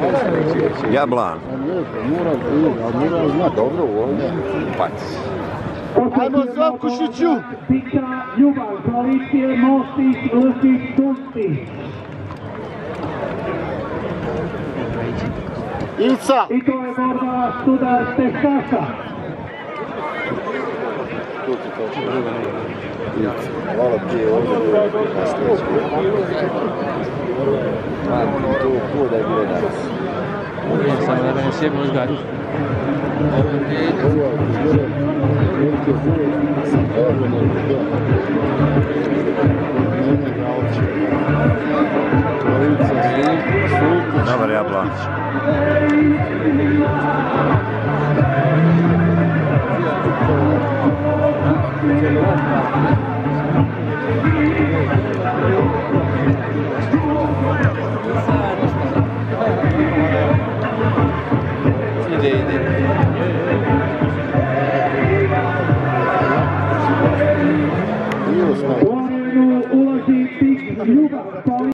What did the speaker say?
Jablan. Mora zna dobro ovdje. Pac. Ajmo Zavkušiću! Pika, Ljubav, koalicije, Mostić, Lukić, Tustić. Ica! I to je borba Studar Teškasa. Hvala ti je ovdje na streću. To ko da je bilo danas. Ja sam da me sjebno izgledati. Dobar Jablan. U arenu ulazi Pik, Ljubav.